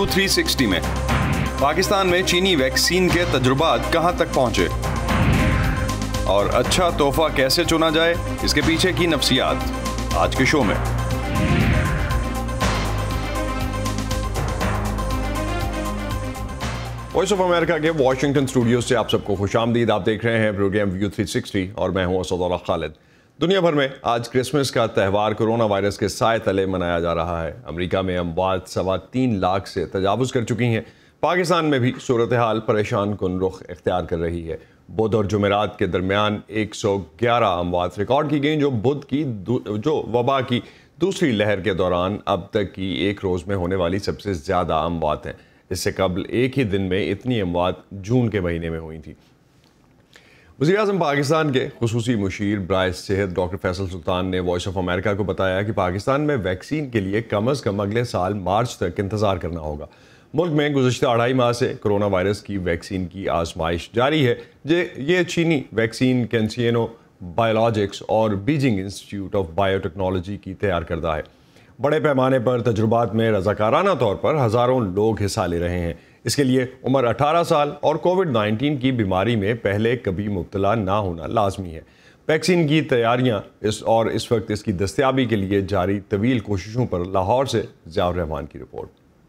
View 360 में पाकिस्तान में चीनी वैक्सीन के तजुर्बात कहां तक पहुंचे और अच्छा तोहफा कैसे चुना जाए, इसके पीछे की नफ्सियात आज के शो में। वॉइस ऑफ अमेरिका के वॉशिंगटन स्टूडियो से आप सबको खुशामदीद। आप देख रहे हैं प्रोग्राम व्यू 360 और मैं हूं असदुल्लाह खालिद। दुनिया भर में आज क्रिसमस का त्यौहार कोरोना वायरस के साए तले मनाया जा रहा है। अमेरिका में अमवात 3.25 लाख से तजावुज़ कर चुकी हैं। पाकिस्तान में भी सूरत हाल परेशान कुन रुख इख्तियार कर रही है। बुध और जुमेरात के दरमियान 111 अमवात रिकॉर्ड की गई, जो वबा की दूसरी लहर के दौरान अब तक की एक रोज़ में होने वाली सबसे ज़्यादा अमवात हैं। इससे कबल एक ही दिन में इतनी अमवात जून के महीने में हुई थी। वज़ीर-ए-आज़म पाकिस्तान के खुसूसी मुशीर बराए सेहत डॉक्टर फैसल सुल्तान ने वॉइस ऑफ अमेरिका को बताया कि पाकिस्तान में वैक्सीन के लिए कम अज़ कम अगले साल मार्च तक इंतज़ार करना होगा। मुल्क में गुज़श्ता 2.5 माह से कोरोना वायरस की वैक्सीन की आजमाइश जारी है। ये चीनी वैक्सीन कैंसिनो बायोलॉजिक्स और बीजिंग इंस्टीट्यूट ऑफ बायोटेक्नोलॉजी की तैयार करदा है। बड़े पैमाने पर तजुर्बात में रज़ाकाराना तौर पर हज़ारों लोग हिस्सा ले रहे हैं। इसके लिए उम्र 18 साल और कोविड-19 की बीमारी में पहले कभी मुब्तला ना होना लाजमी है। वैक्सीन की तैयारियां इस वक्त इसकी दस्तयाबी के लिए जारी तवील कोशिशों पर लाहौर से ज़ियाउर रहमान की रिपोर्ट।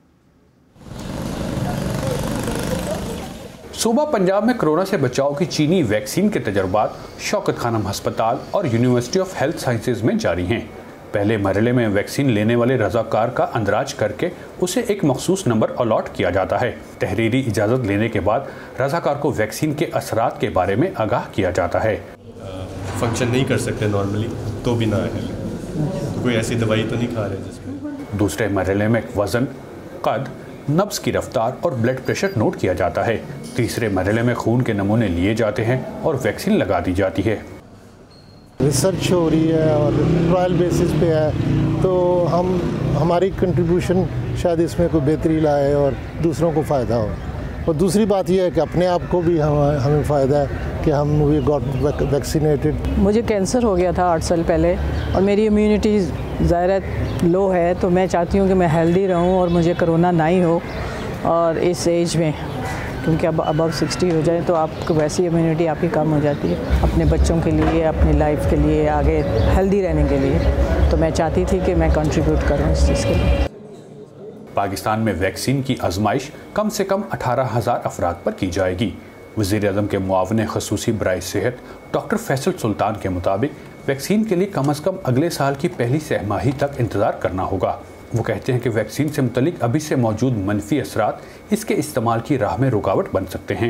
सूबा पंजाब में कोरोना से बचाव की चीनी वैक्सीन के तजर्बात शौकत खानम हस्पताल और यूनिवर्सिटी ऑफ हेल्थ साइंसेज में जारी हैं। पहले मरहले में वैक्सीन लेने वाले रज़ाकार का अंदराज करके उसे एक मखसूस नंबर अलॉट किया जाता है। तहरीरी इजाज़त लेने के बाद रज़ाकार को वैक्सीन के असरात के बारे में आगाह किया जाता है। फंक्शन नहीं कर सकते नॉर्मली तो भी ना है, तो कोई ऐसी दवाई तो नहीं खा रहे जिसमें। दूसरे मरहले में वज़न, कद, नब्ज़ की रफ्तार और ब्लड प्रेशर नोट किया जाता है। तीसरे मरहले में खून के नमूने लिए जाते हैं और वैक्सीन लगा दी जाती है। रिसर्च हो रही है और ट्रायल बेसिस पे है, तो हमारी कंट्रीब्यूशन शायद इसमें कोई बेहतरी लाए और दूसरों को फ़ायदा हो। और दूसरी बात यह है कि अपने आप को भी हमें फ़ायदा है कि हम वी गॉट वैक्सीनेटेड। मुझे कैंसर हो गया था 8 साल पहले और मेरी इम्यूनिटी ज़ाहिर लो है, तो मैं चाहती हूँ कि मैं हेल्दी रहूँ और मुझे कोरोना ना ही हो। और इस एज में क्योंकि अब अबव 60 हो जाए तो आपको वैसी इम्यूनिटी आपकी कम हो जाती है, अपने बच्चों के लिए, अपनी लाइफ के लिए, आगे हेल्दी रहने के लिए। तो मैं चाहती थी कि मैं कंट्रीब्यूट करूं इस चीज़ के लिए। पाकिस्तान में वैक्सीन की आजमाइश कम से कम 18,000 अफराद पर की जाएगी। वज़ीर-ए-आज़म के मुआविन ख़ुसूसी बराए सेहत डॉक्टर फैसल सुल्तान के मुताबिक वैक्सीन के लिए कम अज़ कम अगले साल की पहली सहमाही तक इंतज़ार करना होगा। वो कहते हैं कि वैक्सीन से मुतल्लिक अभी से मौजूद मनफी असरात इसके इस्तेमाल की राह में रुकावट बन सकते हैं।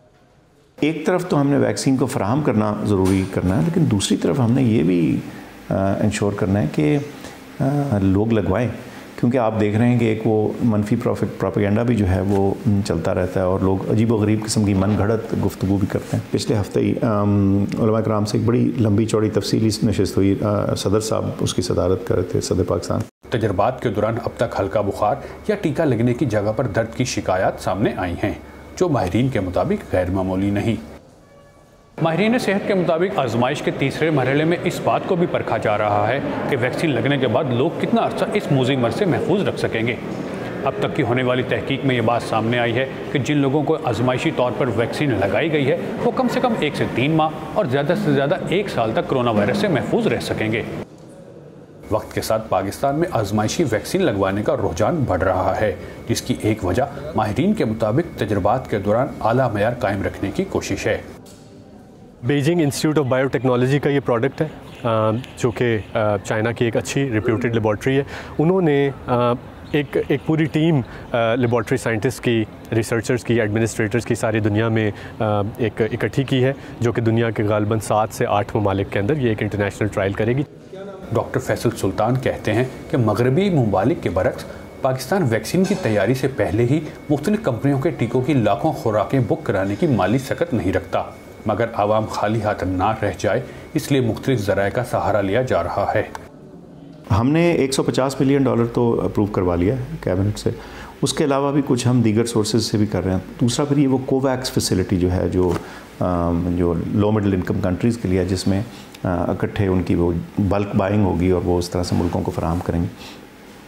एक तरफ तो हमने वैक्सीन को फराहम करना ज़रूरी करना है, लेकिन दूसरी तरफ हमने ये भी इंश्योर करना है कि लोग लगवाएं, क्योंकि आप देख रहे हैं कि एक वो मनफी प्रोपेगेंडा भी जो है वो चलता रहता है और लोग अजीब व गरीब किस्म की मन घड़त गुफ्तगू भी करते हैं। पिछले हफ्ते ही उलमा कराम से एक बड़ी लंबी चौड़ी तफसीली नशिस्त हुई। सदर साहब उसकी सदारत कर रहे थे, सदर पाकिस्तान। तजर्बात के दौरान अब तक हल्का बुखार या टीका लगने की जगह पर दर्द की शिकायत सामने आई हैं, जो माहिरीन के मुताबिक गैर मामूली नहीं। माहिरीन सेहत के मुताबिक आजमाइश के तीसरे मरहले में इस बात को भी परखा जा रहा है कि वैक्सीन लगने के बाद लोग कितना अर्सा इस मूजी मर्ज से महफूज रख सकेंगे। अब तक की होने वाली तहकीक में ये बात सामने आई है कि जिन लोगों को आजमाइशी तौर पर वैक्सीन लगाई गई है वो कम से कम 1 से 3 माह और ज़्यादा से ज़्यादा 1 साल तक कोरोना वायरस से महफूज रह सकेंगे। वक्त के साथ पाकिस्तान में आजमाइशी वैक्सीन लगवाने का रुझान बढ़ रहा है, जिसकी एक वजह माहिरीन के मुताबिक तजर्बात के दौरान आला मयार कायम रखने की कोशिश है। बीजिंग इंस्टीट्यूट ऑफ बायोटेक्नोलॉजी का ये प्रोडक्ट है, जो कि चाइना की एक अच्छी रिप्यूटेड लेबॉर्ट्री है। उन्होंने एक पूरी टीम लेबॉर्ट्री साइंटिस्ट की, रिसर्चर्स की, एडमिनिस्ट्रेटर्स की सारी दुनिया में एक इकट्ठी की है, जो कि दुनिया के गालबन 7 से 8 ममालिक के अंदर ये एक इंटरनेशनल ट्रायल करेगी। डॉक्टर फैसल सुल्तान कहते हैं कि मगरबी ममालिक के बरक्स पाकिस्तान वैक्सीन की तैयारी से पहले ही मुख्तलिफ कंपनियों के टीकों की लाखों खुराकें बुक कराने की माली सकत नहीं रखता, मगर आवाम खाली हाथ ना रह जाए इसलिए मुख्तलिफ ज़राए का सहारा लिया जा रहा है। हमने $150 मिलियन तो अप्रूव करवा लिया है कैबिनेट से। उसके अलावा भी कुछ हम दीगर सोर्सेज से भी कर रहे हैं। दूसरा फिर ये वो कोवैक्स फैसिलिटी जो है, जो लो मिडिल इनकम कंट्रीज़ के लिए है, जिसमें इकट्ठे उनकी वो बल्क बाइंग होगी और वो उस तरह से मुल्कों को फराहम करेंगे।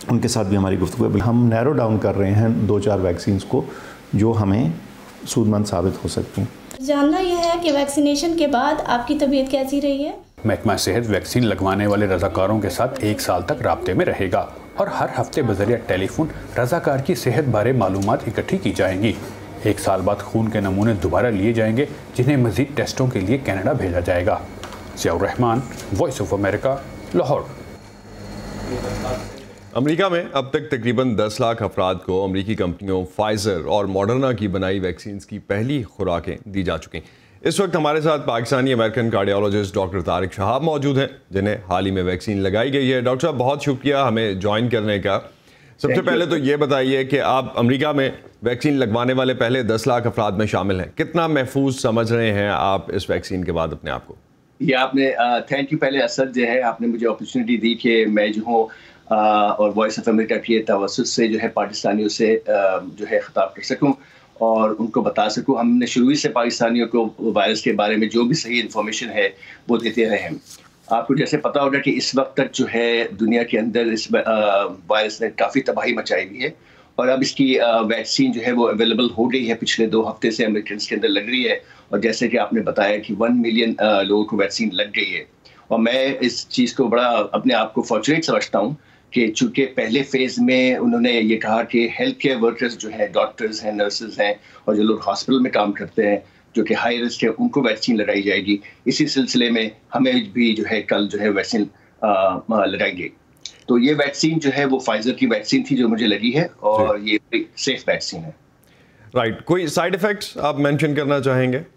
ان کے ساتھ بھی ہماری گفتگو ہے. ہم نیرو ڈاؤن کر رہے ہیں 2-4 ویکسینز کو جو ہمیں سود مند ثابت ہو سکتی ہیں. جاننا یہ ہے کہ ویکسینیشن کے بعد آپ کی طبیعت کیسی رہی ہے؟ محکمہ صحت ویکسین لگوانے والے رضاکاروں کے ساتھ 1 سال تک رابطے میں رہے گا اور ہر ہفتے بذریعہ ٹیلی فون رضاکار کی صحت بارے معلومات اکٹھی کی جائیں گی. 1 سال بعد خون کے نمونے دوبارہ لیے جائیں گے جنہیں مزید ٹیسٹوں کے لیے کینیڈا بھیجا جائے گا. Zia ur Rahman, voice of America, Lahore. America میں اب تک تقریباً 10 لاکھ افراد کو امریکی کمپنیوں فائزر اور ماڈرنا کی بنائی ویکسینز کی پہلی خوراکیں دی جا چکی. اس وقت ہمارے ساتھ Pakistani American cardiologist doctor Tariq Shahab موجود ہیں جنہیں حال ہی میں ویکسین لگائی گئی ہے. ڈاکٹر صاحب بہت شکریہ ہمیں جوائن کرنے کا. سب سے پہلے تو یہ بتائیے کہ آپ امریکہ میں ویکسین لگوانے والے پہلے 10 لاکھ افراد میں شامل ہیں. کتنا محفوظ سمجھ رہے ہیں آپ اس ویکسین کے بعد اپنے آپ کو؟ یہ آپ نے تھینک یو پہلے اسد جو ہے آپ نے مجھے اپرچونیٹی دی کہ میں جو ہوں اور وائس آف امریکہ کے توسط سے جو ہے پاکستانیوں سے جو ہے خطاب کر سکوں اور ان کو بتا سکوں. ہم نے شروع سے پاکستانیوں کو وائرس کے بارے میں جو بھی صحیح انفارمیشن ہے وہ دیتے رہے ہیں. آپ کو جیسے پتہ ہوگا کہ اس وقت تک جو ہے دنیا کے اندر اس وائرس نے کافی تباہی مچائی ہوئی ہے اور اب اس کی ویکسین جو ہے وہ اویلیبل ہو گئی ہے. پچھلے 2 ہفتے سے امریکنس کے اندر لگ رہی ہے اور جیسے کہ آپ نے بتایا کہ 1 ملین لوگوں کو ویکسین لگ گئی ہے. اور میں اس چیز کو بڑا اپنے آپ کو فارچونیٹ سمجھتا ہوں کہ چونکہ پہلے فیز میں انہوں نے یہ کہا کہ ہیلتھ کیئر ورکرز جو ہیں، ڈاکٹرز ہیں، نرسز ہیں اور جو لوگ ہاسپٹل میں کام کرتے ہیں جو کہ ہائی رسک ہے ان کو ویکسین لگائی جائے گی. اسی سلسلے میں ہمیں بھی جو ہے کل جو ہے ویکسین لگائی گئی. تو یہ ویکسین جو ہے وہ فائزر کی ویکسین تھی جو مجھے لگی ہے اور یہ سیف ویکسین ہے. رائٹ. کوئی سائیڈ ایفیکٹس آپ مینشن کرنا چاہیں گے؟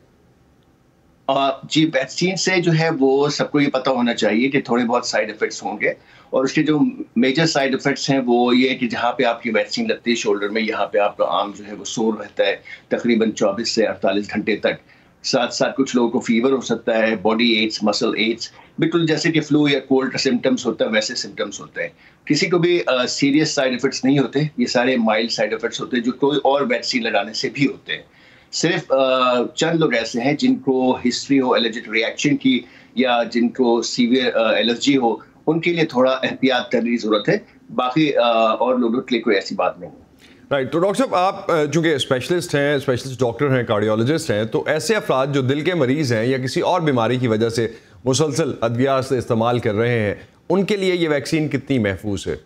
جی ویکسین سے جو ہے وہ سب کو یہ پتہ ہونا چاہیے کہ تھوڑے بہت سائیڈ ایفیکٹس ہوں گے اور اس کے جو میجر سائیڈ ایفیکٹس ہیں وہ یہ ہے کہ جہاں پہ آپ کی ویکسین لگتی ہے شولڈر میں، یہاں پہ آپ کا آرم جو ہے وہ سور رہتا ہے تقریباً 24 سے 48 گھنٹے تک. ساتھ ساتھ کچھ لوگوں کو فیور ہو سکتا ہے، باڈی ایچز، مسل ایچز، بالکل جیسے کہ فلو یا کولڈ کا سمٹمس ہوتا ہے ویسے سمٹمس ہوتے ہیں. کسی کو بھی سیریس سائیڈ ایفیکٹس نہیں ہوتے، یہ سارے مائلڈ سائیڈ ایفیکٹس ہوتے ہیں جو کوئی اور ویکسین لگانے سے بھی ہوتے ہیں. صرف چند لوگ ایسے ہیں جن کو ہسٹری ہو الرجک ریئیکشن کی یا جن کو سیویئر الرجی ہو، ان کے لیے تھوڑا احتیاط کرنے کی ضرورت ہے. باقی اور لوگوں کے لیے کوئی ایسی بات نہیں. رائٹ. تو ڈاکٹر صاحب آپ چونکہ اسپیشلسٹ ہیں، اسپیشلسٹ ڈاکٹر ہیں، کارڈیالوجسٹ ہیں، تو ایسے افراد جو دل کے مریض ہیں یا کسی اور بیماری کی وجہ سے مسلسل ادویات استعمال کر رہے ہیں، ان کے لیے یہ ویکسین کتنی محفوظ ہے؟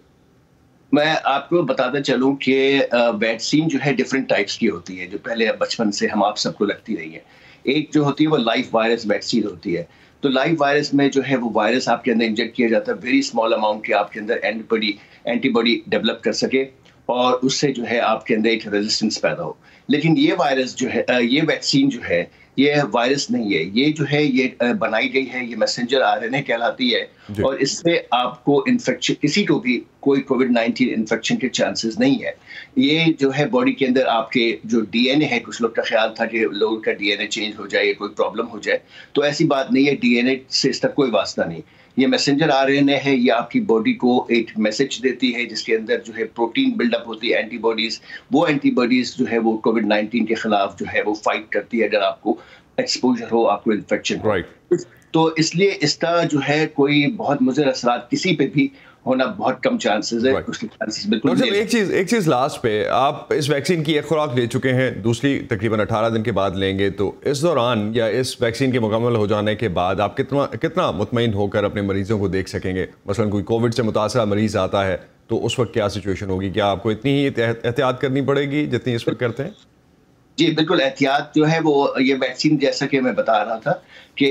میں آپ کو بتاتا چلوں کہ ویکسین جو ہے ڈفرینٹ ٹائپس کی ہوتی ہے جو پہلے بچپن سے ہم آپ سب کو لگتی رہی ہے. ایک جو ہوتی ہے وہ لائف وائرس ویکسین ہوتی ہے. تو لائف وائرس میں جو ہے وہ وائرس آپ کے اندر انجیکٹ کیا جاتا ہے ویری اسمال اماؤنٹ کے آپ کے اندر اینٹی باڈی ڈیولپ کر سکے اور اس سے جو ہے آپ کے اندر ایک ریزسٹنس پیدا ہو. لیکن یہ وائرس جو ہے یہ ویکسین جو ہے یہ وائرس نہیں ہے، یہ جو ہے یہ بنائی گئی ہے، یہ میسنجر RNA کہلاتی ہے اور اس سے آپ کو انفیکشن کسی کو بھی کوئی COVID-19 انفیکشن کے چانسز نہیں ہے. یہ جو ہے باڈی کے اندر آپ کے جو DNA ہے، کچھ لوگ کا خیال تھا کہ لوگوں کا DNA چینج ہو جائے، کوئی پرابلم ہو جائے، تو ایسی بات نہیں ہے. DNA سے اس کا کوئی واسطہ نہیں. یہ میسنجر RNA ہے، یہ آپ کی باڈی کو ایک میسج دیتی ہے جس کے اندر جو ہے پروٹین بلڈ اپ ہوتی ہے، اینٹی باڈیز. وہ اینٹی باڈیز جو ہے وہ COVID-19 کے خلاف جو ہے وہ فائٹ کرتی ہے اگر آپ کو ایکسپوجر ہو، آپ کو انفیکشن ہو. تو اس لیے اس کا جو ہے کوئی بہت مضر اثرات کسی پہ بھی ہونا بہت کم چانسز ہے. اس کے چانسز بالکل. ایک چیز لاسٹ پہ، آپ اس ویکسین کی ایک خوراک لے چکے ہیں، دوسری تقریباً 18 دن کے بعد لیں گے، تو اس دوران یا اس ویکسین کے مکمل ہو جانے کے بعد آپ کتنا مطمئن ہو کر اپنے مریضوں کو دیکھ سکیں گے؟ مثلاً کوئی کووڈ سے متاثرہ مریض آتا ہے تو اس وقت کیا سچویشن ہوگی؟ کیا آپ کو اتنی ہی احتیاط کرنی پڑے گی جتنی اس وقت کرتے ہیں؟ جی بالکل. احتیاط جو ہے وہ یہ ویکسین جیسا کہ میں بتا رہا تھا کہ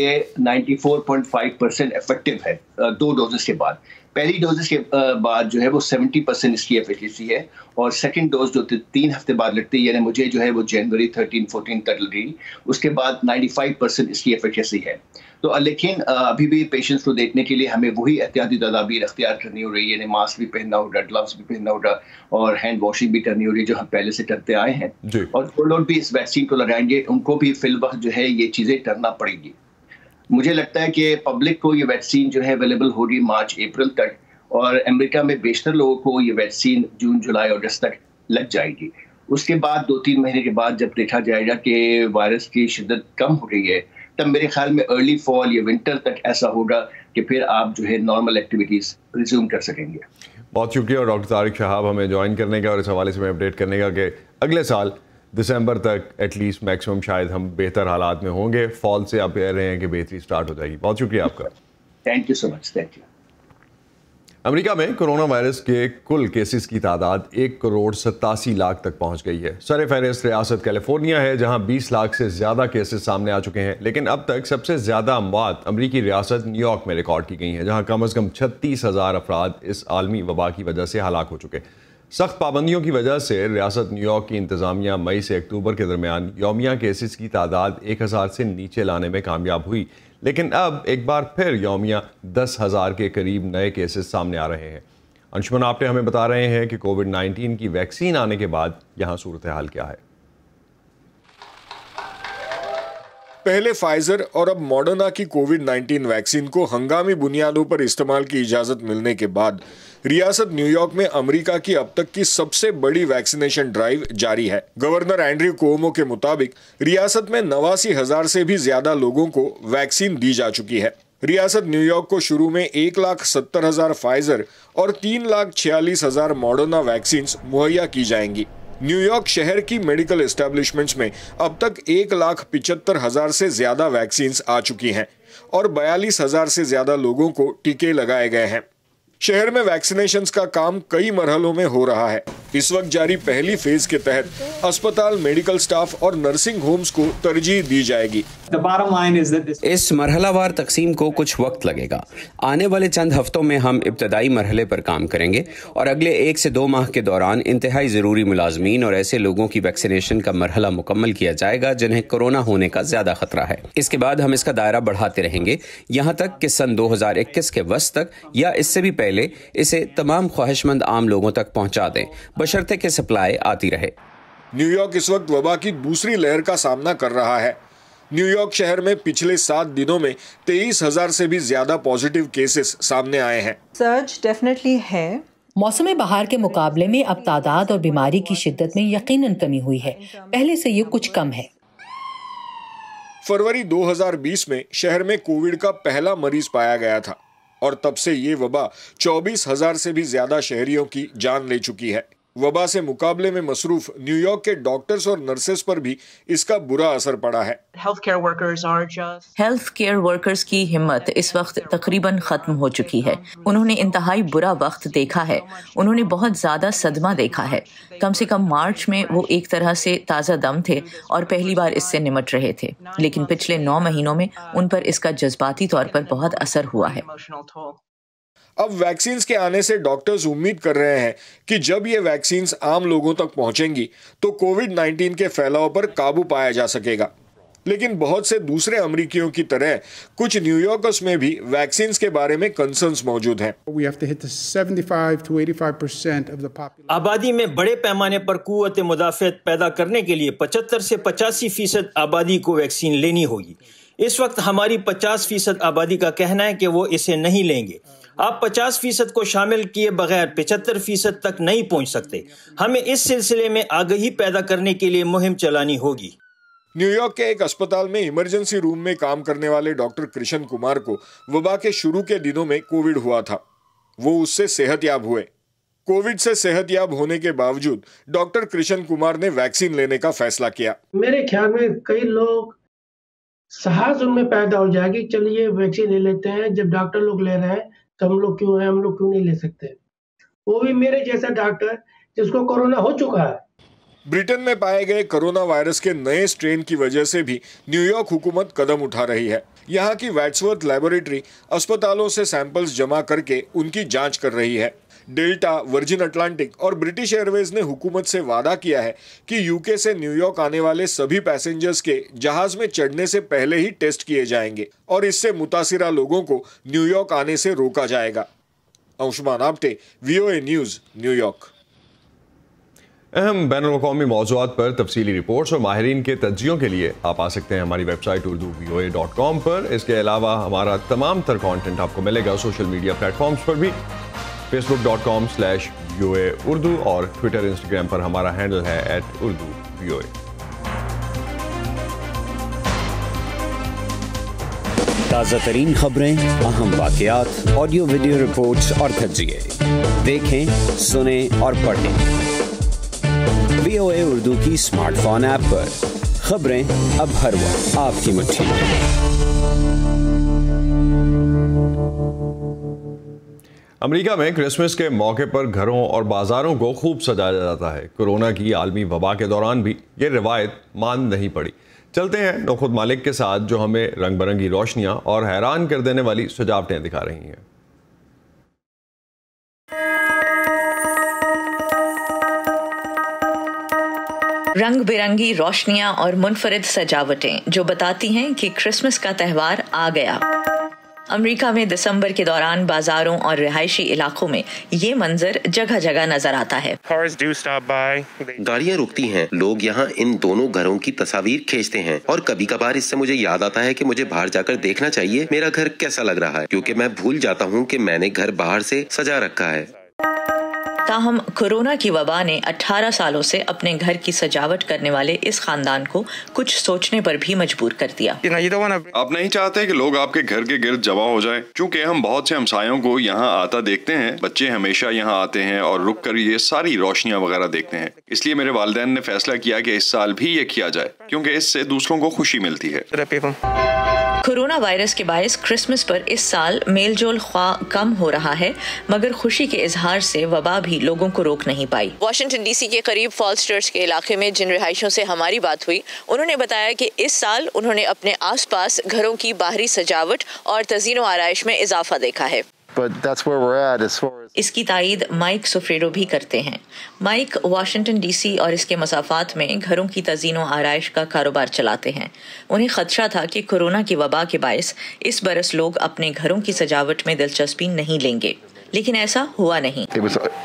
94.5% افیکٹو ہے 2 ڈوزز کے بعد. پہلی ڈوزز کے بعد جو ہے وہ 70% اس کی ایفیکیسی ہے اور سیکنڈ ڈوز جو 3 ہفتے بعد لگتی ہے، یعنی مجھے جو ہے وہ جنوری 13-14 تک لگی، اس کے بعد 95% اس کی ایفیکیسی ہے. تو لیکن ابھی بھی پیشنٹس کو دیکھنے کے لیے ہمیں وہی احتیاطی تدابیر اختیار کرنی ہو رہی ہے، یعنی ماسک بھی پہننا ہوگا، گلوز بھی پہننا ہوگا اور ہینڈ واشنگ بھی کرنی ہو رہی ہے جو ہم پہلے سے کرتے آئے ہیں. اور جو لوگ بھی اس ویکسین کو لگائیں گے ان کو بھی فی الوقت جو ہے یہ چیزیں کرنا پڑے گی. مجھے لگتا ہے کہ پبلک کو یہ ویکسین جو ہے اویلیبل ہوگی مارچ اپریل تک اور امریکہ میں بیشتر لوگوں کو یہ ویکسین جون جولائی اگست تک لگ جائے گی. اس کے بعد 2-3 مہینے کے بعد جب دیکھا جائے گا کہ وائرس کی شدت کم ہو رہی ہے تب میرے خیال میں ارلی فال یا ونٹر تک ایسا ہوگا کہ پھر آپ جو ہے نارمل ایکٹیویٹیز ریزیوم کر سکیں گے. بہت شکریہ ڈاکٹر طارق شہاب ہمیں جوائن کرنے کا اور اس حوالے سے میں اپڈیٹ کرنے کا کہ اگلے سال دسمبر تک ایٹ لیسٹ میکسیمم شاید ہم بہتر حالات میں ہوں گے. فال سے آپ کہہ رہے ہیں کہ بہتری سٹارٹ ہو جائے گی. بہت شکریہ آپ کا. Thank you so much. Thank you. America میں کرونا وائرس کے کل کیسز کی تعداد 1,87,00,000 تک پہنچ گئی ہے. سر فہرست ریاست کیلیفورنیا ہے جہاں 20 لاکھ سے زیادہ کیسز سامنے آ چکے ہیں، لیکن اب تک سب سے زیادہ اموات امریکی ریاست نیو یارک میں ریکارڈ کی گئی ہیں جہاں کم از کم 36,000 افراد اس عالمی وبا کی وجہ سے ہلاک ہو چکے. سخت پابندیوں کی وجہ سے ریاست نیو یارک کی انتظامیہ مئی سے اکتوبر کے درمیان یومیہ کیسز کی تعداد 1,000 سے نیچے لانے میں کامیاب ہوئی، لیکن اب ایک بار پھر یومیہ 10,000 کے قریب نئے کیسز سامنے آ رہے ہیں. انشمن آپٹے ہمیں بتا رہے ہیں کہ کووڈ-19 کی ویکسین آنے کے بعد یہاں صورتحال کیا ہے. پہلے فائزر اور اب ماڈرنا کی کووڈ-19 ویکسین کو ہنگامی بنیادوں پر استعمال کی اجازت ملنے کے بعد ریاست نیو یارک میں امریکہ کی اب تک کی سب سے بڑی ویکسینیشن ڈرائیو جاری ہے. گورنر اینڈریو کومو کے مطابق ریاست میں 89,000 سے بھی زیادہ لوگوں کو ویکسین دی جا چکی ہے. ریاست نیو یارک کو شروع میں 1,70,000 فائزر اور 3,46,000 ماڈرنا ویکسینز مہیا کی جائیں گی. نیو یارک شہر کی میڈیکل اسٹیبلشمنٹس میں اب تک 1,75,000 سے زیادہ ویکسینز آ چکی ہیں اور 42,000 سے زیادہ لوگوں کو ٹیکے لگائے گئے ہیں. شہر میں ویکسینیشنز کا کام کئی مرحلوں میں ہو رہا ہے. اس وقت جاری پہلی فیز کے تحت اسپتال، میڈیکل سٹاف اور نرسنگ ہومز کو ترجیح دی جائے گی. اس مرحلہ وار تقسیم کو کچھ وقت لگے گا. آنے والے چند ہفتوں میں ہم ابتدائی مرحلے پر کام کریں گے اور اگلے 1 سے 2 ماہ کے دوران انتہائی ضروری ملازمین اور ایسے لوگوں کی ویکسینیشن کا مرحلہ مکمل کیا جائے گا جنہیں کورونا ہونے کا زیادہ خطرہ ہے. اس کے بعد ہم اس کا دائرہ بڑھاتے رہیں گے یہاں تک کہ سن 2021 کے وسط تک یا اس سے بھی پہلے اسے تمام خواہش مند عام لوگوں تک پہنچا دیں، بشرطے کہ سپلائی آتی رہے. نیو یارک اس وقت وبا کی دوسری لہر کا سامنا کر رہا ہے. نیو یارک شہر میں پچھلے 7 دنوں میں 23,000 سے بھی زیادہ پازیٹیو کیسز سامنے آئے ہیں. سرج ڈیفینیٹلی ہے. موسم بہار کے مقابلے میں اب تعداد اور بیماری کی شدت میں یقیناً کمی ہوئی ہے. پہلے سے یہ کچھ کم ہے. فروری 2020 میں شہر میں کووڈ کا پہلا مریض پایا گیا تھا اور تب سے یہ وبا 24,000 سے بھی زیادہ شہریوں کی جان لے چکی ہے. وبا سے مقابلے میں مصروف نیو یارک کے ڈاکٹرز اور نرسز پر بھی اس کا برا اثر پڑا ہے. ہیلتھ کیئر ورکرز کی ہمت اس وقت تقریباً ختم ہو چکی ہے. انہوں نے انتہائی برا وقت دیکھا ہے. انہوں نے بہت زیادہ صدمہ دیکھا ہے. کم سے کم مارچ میں وہ ایک طرح سے تازہ دم تھے اور پہلی بار اس سے نمٹ رہے تھے، لیکن پچھلے 9 مہینوں میں ان پر اس کا جذباتی طور پر بہت اثر ہوا ہے. اب ویکسینز کے آنے سے ڈاکٹرز امید کر رہے ہیں کہ جب یہ ویکسینز عام لوگوں تک پہنچیں گی تو کووڈ-19 کے پھیلاؤ پر قابو پایا جا سکے گا. لیکن بہت سے دوسرے امریکیوں کی طرح کچھ نیو یارکرز میں بھی ویکسینز کے بارے میں کنسرنز موجود ہیں. آبادی میں بڑے پیمانے پر قوت مدافعت پیدا کرنے کے لیے 75 سے 85% آبادی کو ویکسین لینی ہوگی. اس وقت ہماری 50% آبادی کا کہنا ہے کہ وہ اسے نہیں لیں گے. آپ 50% کو شامل کیے بغیر 75% تک نہیں پہنچ سکتے. ہمیں اس سلسلے میں آگہی پیدا کرنے کے لیے مہم چلانی ہوگی. نیو یارک کے ایک اسپتال میں ایمرجنسی روم میں کام کرنے والے ڈاکٹر کرشن کمار کو وبا کے شروع کے دنوں میں کووڈ ہوا تھا. وہ اس سے صحت یاب ہوئے. کووڈ سے صحت یاب ہونے کے باوجود ڈاکٹر کرشن کمار نے ویکسین لینے کا فیصلہ کیا. میرے خیال میں کئی لوگ سہاس ان میں پیدا ہو جائے گی، چلیے ویکسین لے لیتے ہیں، جب ڈاکٹر لوگ لے رہے ہیں تو ہم لوگ کیوں ہیں، ہم لوگ کیوں نہیں لے سکتے. وہ بھی میرے جیسا ڈاکٹر جس کو کورونا ہو چکا ہے. برٹن میں پائے گئے کرونا وائرس کے نئے سٹرین کی وجہ سے بھی نیو یارک حکومت قدم اٹھا رہی ہے. یہاں کی ویٹسورتھ لیبارٹری اسپتالوں سے سیمپلز جمع کر کے ان کی جانچ کر رہی ہے. ڈیلٹا، ورجن اٹلانٹک اور برٹش ایئر ویز نے حکومت سے وعدہ کیا ہے کہ یو کے سے نیو یارک آنے والے سبھی پیسنجرز کے جہاز میں چڑھنے سے پہلے ہی ٹیسٹ کیے جائیں گے اور اس سے متاثرہ لوگوں کو نیو یارک آنے سے روکا جائے گا. Anshuman Apte, VOA news, New York. اہم بین الاقوامی موضوعات پر تفصیلی رپورٹس اور ماہرین کے تجزیوں کے لیے آپ آ سکتے ہیں ہماری ویب سائٹ urduvoa.com پر. اس کے علاوہ ہمارا تمام تر کانٹینٹ آپ کو ملے گا سوشل میڈیا پلیٹ فارمز پر بھی. facebook.com/VOA اردو اور ٹویٹر انسٹاگرام پر ہمارا ہینڈل ہے @urduvoa. تازہ ترین خبریں، اہم واقعات، آڈیو ویڈیو رپورٹس اور تجزیے دیکھیں، سنیں اور پڑھیں VOA اردو کی اسمارٹ فون ایپ پر۔ خبریں اب ہر وقت آپ کی مٹھی میں۔ امریکہ میں کرسمس کے موقع پر گھروں اور بازاروں کو خوب سجایا جاتا ہے۔ کورونا کی عالمی وبا کے دوران بھی یہ روایت ماند نہیں پڑی۔ چلتے ہیں نوخت مالک کے ساتھ جو ہمیں رنگ برنگی روشنیاں اور حیران کر دینے والی سجاوٹیں دکھا رہی ہیں۔ رنگ برنگی روشنیاں اور منفرد سجاوٹیں جو بتاتی ہیں کہ کرسمس کا تہوار آ گیا۔ امریکہ میں دسمبر کے دوران بازاروں اور رہائشی علاقوں میں یہ منظر جگہ جگہ نظر آتا ہے۔ گاڑیاں رکتی ہیں، لوگ یہاں ان دونوں گھروں کی تصاویر کھینچتے ہیں، اور کبھی کبھار اس سے مجھے یاد آتا ہے کہ مجھے باہر جا کر دیکھنا چاہیے میرا گھر کیسا لگ رہا ہے، کیونکہ میں بھول جاتا ہوں کہ میں نے گھر باہر سے سجا رکھا ہے۔ تاہم کورونا کی وبا نے 18 سالوں سے اپنے گھر کی سجاوٹ کرنے والے اس خاندان کو کچھ سوچنے پر بھی مجبور کر دیا۔ آپ نہیں چاہتے کہ لوگ آپ کے گھر کے گرد جمع ہو جائیں، چونکہ ہم بہت سے ہمسایوں کو یہاں آتا دیکھتے ہیں۔ بچے ہمیشہ یہاں آتے ہیں اور رک کر یہ ساری روشنیاں وغیرہ دیکھتے ہیں۔ اس لیے میرے والدین نے فیصلہ کیا کہ اس سال بھی یہ کیا جائے، کیونکہ اس سے دوسروں کو خوشی ملتی ہے۔ کورونا وائرس کے باعث کرسمس پر اس سال میل جول خواہ کم ہو رہا ہے، مگر خوشی کے اظہار سے وبا بھی لوگوں کو روک نہیں پائی۔ واشنگٹن ڈی سی کے قریب فالس چرچ کے علاقے میں جن رہائشیوں سے ہماری بات ہوئی، انہوں نے بتایا کہ اس سال انہوں نے اپنے آس پاس گھروں کی باہری سجاوٹ اور تزئین و آرائش میں اضافہ دیکھا ہے۔ اس کی تائید مائک سفریڈو بھی کرتے ہیں۔ مائک واشنگٹن ڈی سی اور اس کے مسافات میں گھروں کی تزئین و آرائش کا کاروبار چلاتے ہیں۔ انہیں خدشہ تھا کہ کورونا کی وبا کے باعث اس برس لوگ اپنے گھروں کی سجاوٹ میں دلچسپی نہیں لیں گے، لیکن ایسا ہوا نہیں۔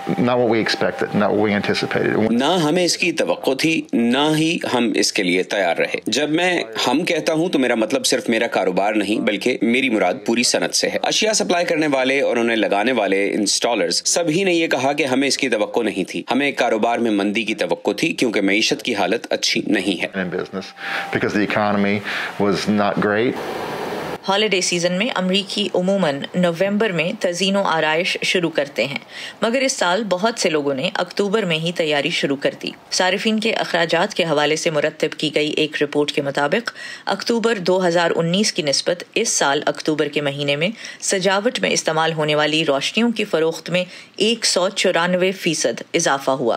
نہ ہمیں اس کی توقع تھی، نہ ہی ہم اس کے لیے تیار رہے۔ جب میں ہم کہتا ہوں تو میرا مطلب صرف میرا کاروبار نہیں، بلکہ میری مراد پوری صنعت سے ہے۔ اشیاء سپلائی کرنے والے اور انہیں لگانے والے انسٹالرز سبھی نے یہ کہا کہ ہمیں اس کی توقع نہیں تھی۔ ہمیں کاروبار میں مندی کی توقع تھی کیونکہ معیشت کی حالت اچھی نہیں ہے۔ ہالیڈے سیزن میں امریکی عموماً نومبر میں تزئین و آرائش شروع کرتے ہیں، مگر اس سال بہت سے لوگوں نے اکتوبر میں ہی تیاری شروع کر دی۔ صارفین کے اخراجات کے حوالے سے مرتب کی گئی ایک رپورٹ کے مطابق اکتوبر 2019 کی نسبت اس سال اکتوبر کے مہینے میں سجاوٹ میں استعمال ہونے والی روشنیوں کی فروخت میں 194% اضافہ ہوا۔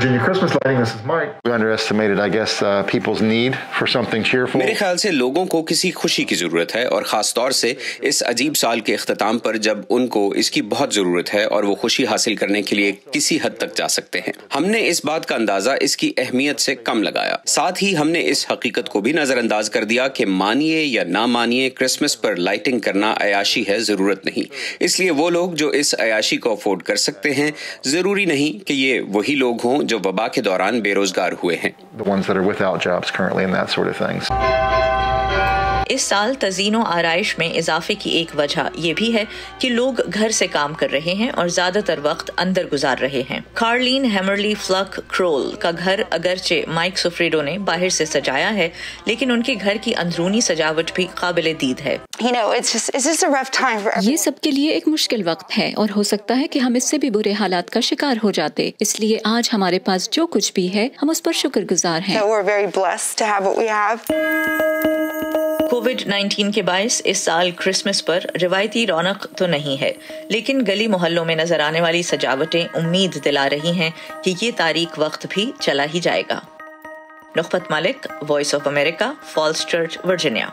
میرے خیال سے لوگوں کو کسی خوشی کی ضرورت ہے، اور خاص طور سے اس عجیب سال کے اختتام پر جب ان کو اس کی بہت ضرورت ہے اور وہ خوشی حاصل کرنے کے لیے کسی حد تک جا سکتے ہیں۔ ہم نے اس بات کا اندازہ اس کی اہمیت سے کم لگایا۔ ساتھ ہی ہم نے اس حقیقت کو بھی نظر انداز کر دیا کہ مانیے یا نہ مانیے، کرسمس پر لائٹنگ کرنا عیاشی ہے، ضرورت نہیں۔ اس لیے وہ لوگ جو اس عیاشی کو افورڈ کر سکتے ہیں، ضروری نہیں کہ یہ وہی لوگ ہوں جو وبا کے دوران بے روزگار ہوئے ہیں۔ اس سال تزئین و آرائش میں اضافے کی ایک وجہ یہ بھی ہے کہ لوگ گھر سے کام کر رہے ہیں اور زیادہ تر وقت اندر گزار رہے ہیں۔ کارلین ہیمرلی فلک کرول کا گھر اگرچہ مائک سفریڈو نے باہر سے سجایا ہے، لیکن ان کے گھر کی اندرونی سجاوٹ بھی قابل دید ہے۔ یہ سب کے لیے ایک مشکل وقت ہے، اور ہو سکتا ہے کہ ہم اس سے بھی برے حالات کا شکار ہو جاتے، اس لیے آج ہمارے پاس جو کچھ بھی ہے ہم اس پر شکر گزار ہیں۔ کووڈ-19 کے باعث اس سال کرسمس پر روایتی رونق تو نہیں ہے، لیکن گلی محلوں میں نظر آنے والی سجاوٹیں امید دلا رہی ہیں کہ یہ تاریک وقت بھی چلا ہی جائے گا۔ Nukhbat Malik, voice of America, Falls Church, Virginia.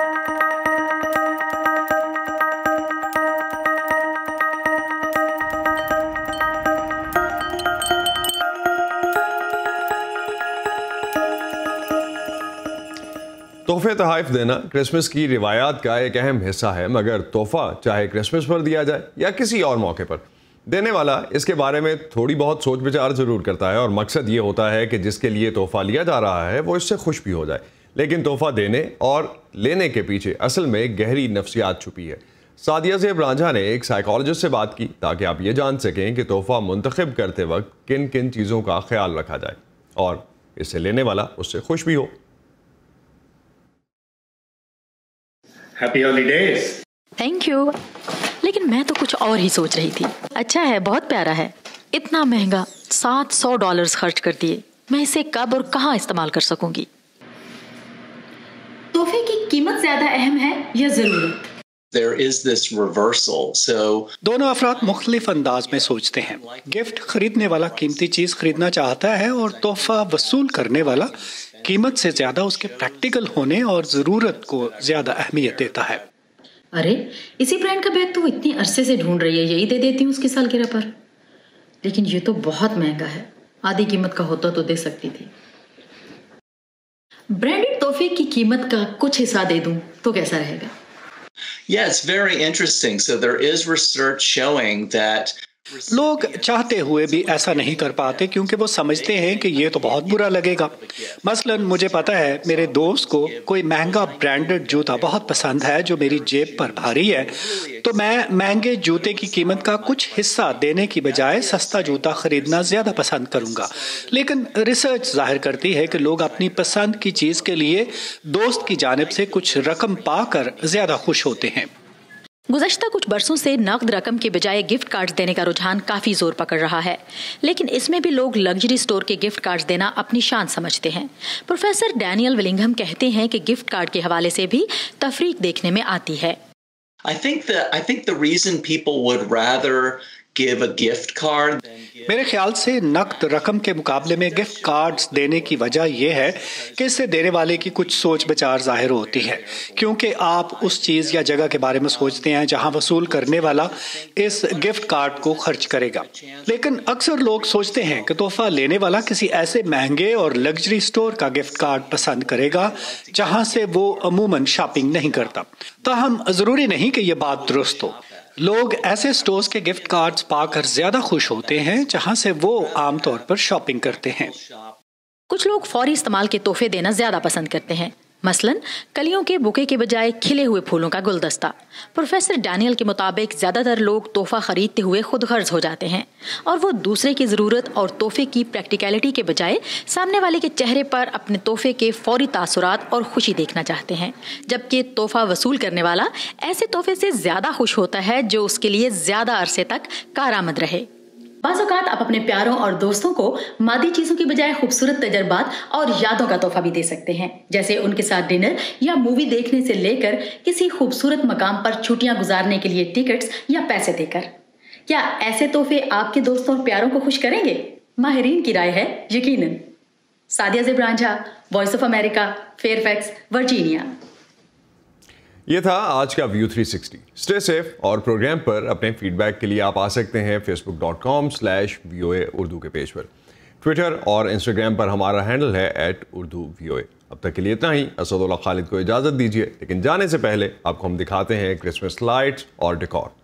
تحفے تحائف دینا کرسمس کی روایات کا ایک اہم حصہ ہے، مگر تحفہ چاہے کرسمس پر دیا جائے یا کسی اور موقع پر، دینے والا اس کے بارے میں تھوڑی بہت سوچ بچار ضرور کرتا ہے، اور مقصد یہ ہوتا ہے کہ جس کے لیے تحفہ لیا جا رہا ہے وہ اس سے خوش بھی ہو جائے۔ لیکن تحفہ دینے اور لینے کے پیچھے اصل میں گہری نفسیات چھپی ہے۔ سعدیہ زیب رانجھا نے ایک سائیکالوجسٹ سے بات کی تاکہ آپ یہ جان سکیں کہ تحفہ منتخب کرتے وقت کن کن چیزوں کا خیال رکھا جائے اور اس سے لینے والا اس سے خوش بھی ہو۔ Happy holidays. Thank you. लेकिन मैं तो कुछ और ही सोच रही थी। अच्छा है, बहुत प्यारा है। इतना महंगा, $700 खर्च कर दिए। मैं इसे कब और कहाँ इस्तेमाल कर सकूंगी? तोहफे की कीमत ज्यादा अहम है या जरूरत? There is this reversal. So दोनों अफराद मुख्तलिफ अंदाज में सोचते हैं। गिफ्ट खरीदने वाला कीमती चीज खरीदना चाहता है और तोहफा वसूल करने वाला कीमत से ज्यादा उसके प्रैक्टिकल होने और जरूरत को ज्यादा अहमियत देता है। अरे, इसी ब्रांड का बैग तो वो इतनी अरसे से ढूंढ रही है, यही दे देती हूँ उसकी सालगिरह पर। लेकिन ये तो बहुत महंगा है, आधी कीमत का होता तो दे सकती थी। ब्रांडेड तोहफे की कीमत का कुछ हिस्सा दे दूं तो कैसा रहेगा? yeah, it's very interesting. So there is research showing that लोग चाहते हुए भी ऐसा नहीं कर पाते क्योंकि वो समझते हैं कि ये तो बहुत बुरा लगेगा। मसलन मुझे पता है मेरे दोस्त को कोई महंगा ब्रांडेड जूता बहुत पसंद है जो मेरी जेब पर भारी है, तो मैं महंगे जूते की कीमत का कुछ हिस्सा देने की बजाय सस्ता जूता खरीदना ज्यादा पसंद करूंगा। लेकिन रिसर्च जाहिर करती है कि लोग अपनी पसंद की चीज के लिए दोस्त की जानिब से कुछ रकम पाकर ज्यादा खुश होते हैं। गुज़श्ता कुछ बरसों से नकद रकम के बजाय गिफ्ट कार्ड्स देने का रुझान काफी जोर पकड़ रहा है, लेकिन इसमें भी लोग लग्जरी स्टोर के गिफ्ट कार्ड्स देना अपनी शान समझते हैं। प्रोफेसर डैनियल विलिंघम कहते हैं कि गिफ्ट कार्ड के हवाले से भी तफरीक देखने में आती है। I think the reason people would rather give a gift card. मेरे ख्याल से नकद रकम के मुकाबले में गिफ्ट कार्ड्स देने की वजह यह है कि इससे देने वाले की कुछ सोच विचार जाहिर होती है, क्योंकि आप उस चीज या जगह के बारे में सोचते हैं जहां वसूल करने वाला इस गिफ्ट कार्ड को खर्च करेगा। लेकिन अक्सर लोग सोचते हैं कि तोहफा लेने वाला किसी ऐसे महंगे और लग्जरी स्टोर का गिफ्ट कार्ड पसंद करेगा जहां से वो अमूमन शॉपिंग नहीं करता। ताहम जरूरी नहीं कि यह बात दुरुस्त हो। लोग ऐसे स्टोर्स के गिफ्ट कार्ड्स पाकर ज्यादा खुश होते हैं जहां से वो आमतौर पर शॉपिंग करते हैं। कुछ लोग फौरी इस्तेमाल के तोहफे देना ज्यादा पसंद करते हैं, मसलन कलियों के बुके के बजाय खिले हुए फूलों का गुलदस्ता। प्रोफेसर डैनियल के मुताबिक ज्यादातर लोग तोहफा खरीदते हुए खुद गर्ज हो जाते हैं और वो दूसरे की जरूरत और तोहफे की प्रैक्टिकलिटी के बजाय सामने वाले के चेहरे पर अपने तोहफे के फौरी तासुरात और खुशी देखना चाहते हैं, जबकि तोहफा वसूल करने वाला ऐसे तोहफे से ज्यादा खुश होता है जो उसके लिए ज्यादा अरसे तक कारआमद रहे। बाज़-औक़ात आप अपने प्यारों और दोस्तों को मादी चीजों की बजाय खूबसूरत तजर्बात और यादों का तोहफा भी दे सकते हैं, जैसे उनके साथ डिनर या मूवी देखने से लेकर किसी खूबसूरत मकाम पर छुट्टियां गुजारने के लिए टिकट्स या पैसे देकर। क्या ऐसे तोहफे आपके दोस्तों और प्यारों को खुश करेंगे? माहिरीन की राय है यकीनन। Sadia Zeb Ranjha, voice of America, Fairfax, Virginia. ये था आज का व्यू 360। स्टे सेफ और प्रोग्राम पर अपने फीडबैक के लिए आप आ सकते हैं facebook.com/VOA उर्दू के पेज पर। ट्विटर और इंस्टाग्राम पर हमारा हैंडल है @urduvoa। अब तक के लिए इतना ही। असदुल्लाह खालिद को इजाज़त दीजिए, लेकिन जाने से पहले आपको हम दिखाते हैं क्रिसमस लाइट्स और डेकोर।